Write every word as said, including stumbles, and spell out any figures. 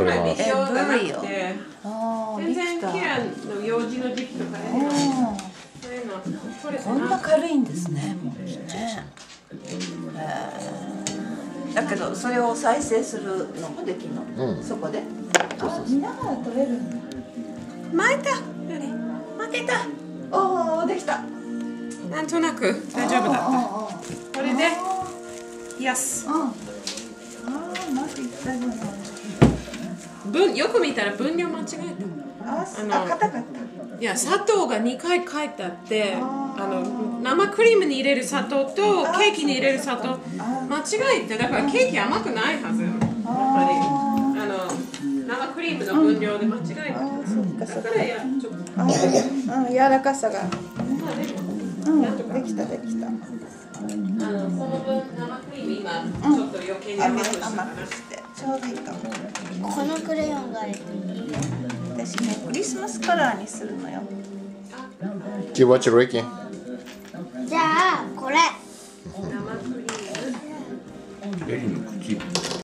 取れます。 え、ブリオ。 全然キラの幼児の時期とかね。そういうの取れてこんな軽いんですね、もうね。だけどそれを再生するのもできるの、うん、そこであ、見ながら取れるんだ。巻いた巻けた。おお、できた。 なんとなく大丈夫だった。これでよし。ああ、まずいったじゃない。 分よく見たら分量間違えた。 ああ、硬かった。 いや、砂糖がにかい書いてあって、あの生クリームに入れる砂糖とケーキに入れる砂糖間違えて、だからケーキ甘くないはず。やっぱりあの生クリームの分量で間違えた。だからやちょっと。 うん、柔らかさが。うん、できたできた。 あのその分生クリーム今ちょっと余計に甘くしたからしてちょうどいいかも。 このクレヨンがあるといい。 私ね、クリスマスカラーにするのよ。 Do you watch Ricky? じゃあこれ。 生クリーム。 ベリーの茎。